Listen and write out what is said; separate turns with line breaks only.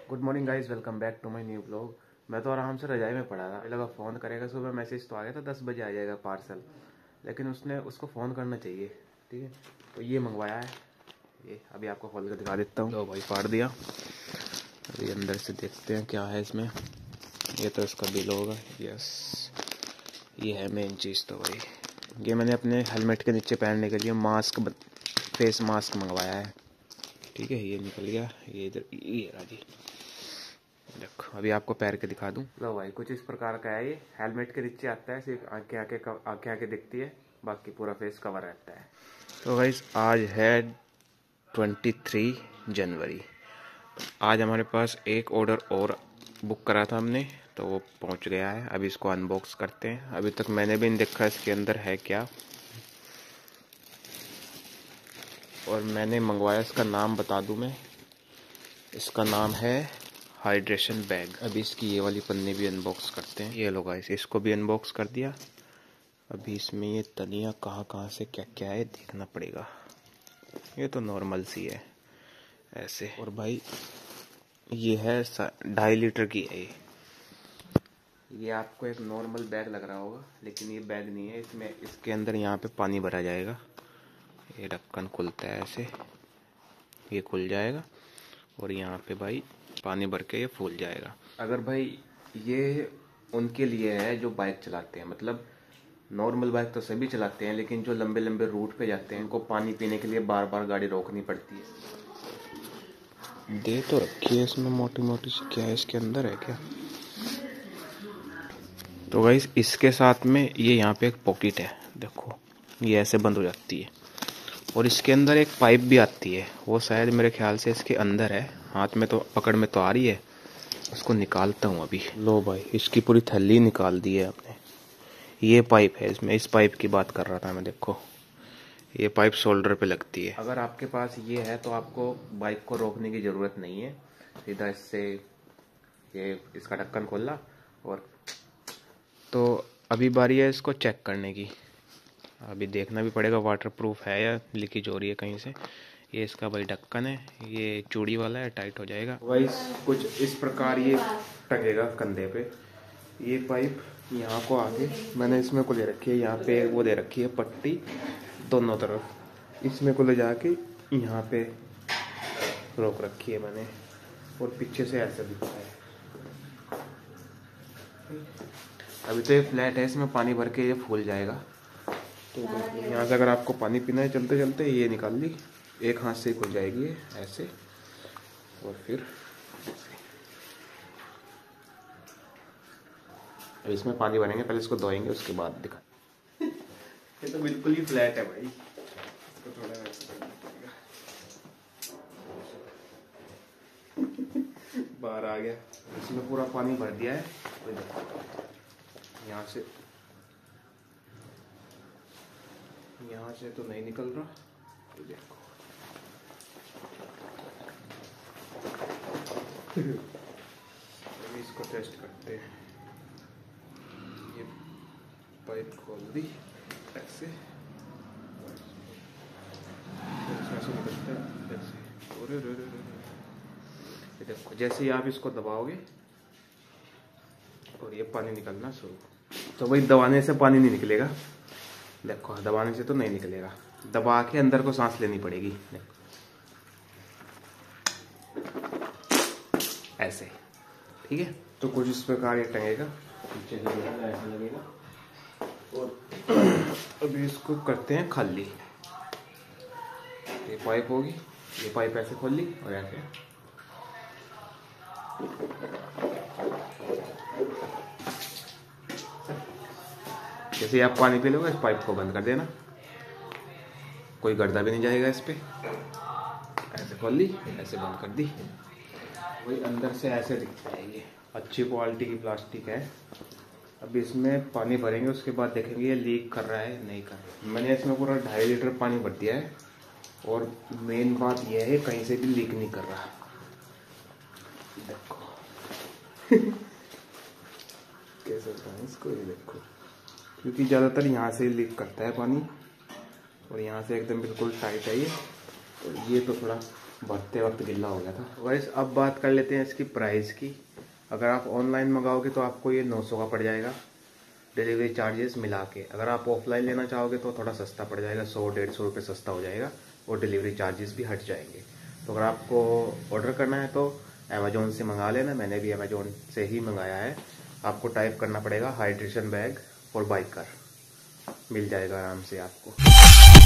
Good morning guys, welcome back to my new blog. मैं तो आराम से रजाई में पड़ा था। लगा फ़ोन करेगा, सुबह मैसेज तो आ गया था 10 बजे आ जाएगा पार्सल, लेकिन उसको फ़ोन करना चाहिए। ठीक है, तो ये मंगवाया है। ये अभी आपको खोल कर दिखा देता हूँ। लो भाई, फाड़ दिया। अभी अंदर से देखते हैं क्या है इसमें। ये तो इसका बिल होगा। यस, ये है मेन चीज़। तो भाई ये मैंने अपने हेलमेट के नीचे पहनने के लिए फेस मास्क मंगवाया है। ठीक है, ये निकल गया। ये इधर ये रहा जी। देखो, अभी आपको पैर के दिखा दूं। लो भाई, कुछ इस प्रकार का है। ये हेलमेट के नीचे आता है, सिर्फ आंखें आंखें दिखती है, बाकी पूरा फेस कवर रहता है। तो भाई आज है 23 जनवरी। आज हमारे पास एक ऑर्डर और बुक करा था हमने, तो वो पहुंच गया है। अभी इसको अनबॉक्स करते हैं। अभी तक मैंने भी नहीं देखा इसके अंदर है क्या, और मैंने मंगवाया। इसका नाम बता दूं मैं, इसका नाम है हाइड्रेशन बैग। अभी इसकी ये वाली पन्नी भी अनबॉक्स करते हैं। ये लो गाइस, इसको भी अनबॉक्स कर दिया। अभी इसमें ये तनिया कहाँ से क्या क्या है देखना पड़ेगा। ये तो नॉर्मल सी है ऐसे। और भाई ये है 2.5 लीटर की है। ये आपको एक नॉर्मल बैग लग रहा होगा, लेकिन ये बैग नहीं है। इसमें इसके अंदर यहाँ पे पानी भरा जाएगा। ये ढक्कन खुलता है ऐसे, ये खुल जाएगा, और यहाँ पे भाई पानी भर के ये फूल जाएगा। अगर भाई ये उनके लिए है जो बाइक चलाते हैं, मतलब नॉर्मल बाइक तो सभी चलाते हैं, लेकिन जो लंबे लंबे रूट पे जाते हैं उनको पानी पीने के लिए बार बार गाड़ी रोकनी पड़ती है। दे तो रखी है इसमें मोटी मोटी सी। क्या है इसके अंदर, है क्या? तो गाइस, इसके साथ में ये यहाँ पे एक पॉकेट है। देखो, ये ऐसे बंद हो जाती है, और इसके अंदर एक पाइप भी आती है। वो शायद मेरे ख्याल से इसके अंदर है। हाथ में तो पकड़ में तो आ रही है। उसको निकालता हूँ अभी। लो भाई, इसकी पूरी थैली निकाल दी है आपने। ये पाइप है इसमें, इस पाइप की बात कर रहा था मैं। देखो, ये पाइप शोल्डर पे लगती है। अगर आपके पास ये है तो आपको बाइक को रोकने की ज़रूरत नहीं है। सीधा इससे ये इसका ढक्कन खोला, और तो अभी बारी है इसको चेक करने की। अभी देखना भी पड़ेगा वाटरप्रूफ है या लीकेज हो रही है कहीं से। ये इसका भाई ढक्कन है, ये चूड़ी वाला है, टाइट हो जाएगा। वाइस कुछ इस प्रकार ये टंगेगा कंधे पे। ये पाइप यहाँ को आगे मैंने इसमें को ले रखी है। यहाँ पे वो दे रखी है पट्टी दोनों तरफ। इसमें को ले जाके यहाँ पे रोक रखी है मैंने, और पीछे से ऐसा दिखता है। अभी तो ये फ्लैट है, इसमें पानी भर के ये फूल जाएगा। तो यहाँ से अगर आपको पानी पीना है चलते चलते, ये निकाल ली, एक हाथ से खुल जाएगी ये ऐसे, और फिर अब इसमें पानी भरेंगे। पहले इसको धोएंगे, उसके बाद दिखा। ये तो बिल्कुल ही फ्लैट है भाई, इसको थोड़ा बाहर आ गया। इसमें पूरा पानी भर दिया है। यहाँ से तो नहीं निकल रहा। तो देखो, अभी इसको टेस्ट करते हैं। ये पाइप खोल दी ऐसे, इसमें से निकलता है ऐसे। ये देखो, जैसे ही आप इसको दबाओगे और ये पानी निकलना शुरू। तो भाई दबाने से पानी नहीं निकलेगा। देखो, दबाने से तो नहीं निकलेगा, दबा के अंदर को सांस लेनी पड़ेगी। देखो ऐसे, ठीक है। तो कुछ इस प्रकार ये टंगेगा, पीछे से ऐसा लगेगा। और अभी इसको करते हैं खाली। ये पाइप होगी, ये पाइप ऐसे खोल ली और ऐसे। जैसे आप पानी पी लोगे, इस पाइप को बंद कर देना, कोई गर्दा भी नहीं जाएगा इस पे। ऐसे खोल ली, ऐसे बंद कर दी। वही अंदर से ऐसे दिखता है। ये अच्छी क्वालिटी की प्लास्टिक है। अब इसमें पानी भरेंगे, उसके बाद देखेंगे ये लीक कर रहा है नहीं कर रहा। मैंने इसमें पूरा 2.5 लीटर पानी भर दिया है, और मेन बात यह है कहीं से भी लीक नहीं कर रहा। देखो कैसे बताएं इसको, ये देखो, क्योंकि ज़्यादातर यहाँ से लीक करता है पानी, और यहाँ से एकदम बिल्कुल टाइट है ये। और ये तो थोड़ा भरते वक्त गिल्ला हो गया था। वैसे अब बात कर लेते हैं इसकी प्राइस की। अगर आप ऑनलाइन मंगाओगे तो आपको ये 900 का पड़ जाएगा, डिलीवरी चार्जेस मिला के। अगर आप ऑफलाइन लेना चाहोगे तो थोड़ा सस्ता पड़ जाएगा, 100-150 रुपये सस्ता हो जाएगा और डिलीवरी चार्जेस भी हट जाएंगे। तो अगर आपको ऑर्डर करना है तो अमेजोन से मंगा लेना। मैंने भी अमेजोन से ही मंगाया है। आपको टाइप करना पड़ेगा हाइड्रेशन बैग और बाइकर, मिल जाएगा आराम से आपको।